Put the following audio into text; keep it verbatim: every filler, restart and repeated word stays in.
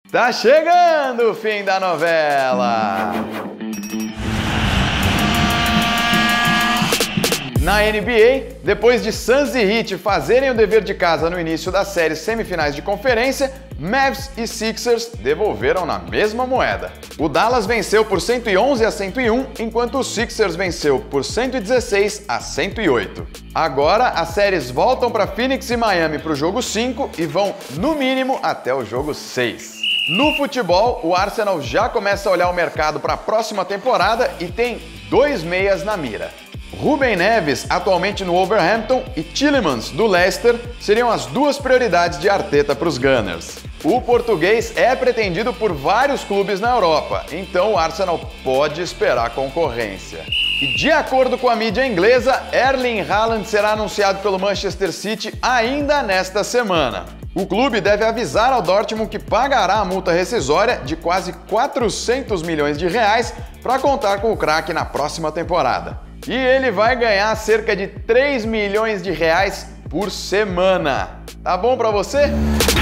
Tá chegando o fim da novela! Na N B A, depois de Suns e Heat fazerem o dever de casa no início das séries semifinais de conferência, Mavs e Sixers devolveram na mesma moeda. O Dallas venceu por cento e onze a cento e um, enquanto o Sixers venceu por cento e dezesseis a cento e oito. Agora, as séries voltam para Phoenix e Miami para o jogo cinco e vão, no mínimo, até o jogo seis. No futebol, o Arsenal já começa a olhar o mercado para a próxima temporada e tem dois meias na mira. Ruben Neves, atualmente no Wolverhampton, e Tielemans, do Leicester, seriam as duas prioridades de Arteta para os Gunners. O português é pretendido por vários clubes na Europa, então o Arsenal pode esperar concorrência. E de acordo com a mídia inglesa, Erling Haaland será anunciado pelo Manchester City ainda nesta semana. O clube deve avisar ao Dortmund que pagará a multa rescisória de quase quatrocentos milhões de reais para contar com o craque na próxima temporada. E ele vai ganhar cerca de três milhões de reais por semana. Tá bom pra você?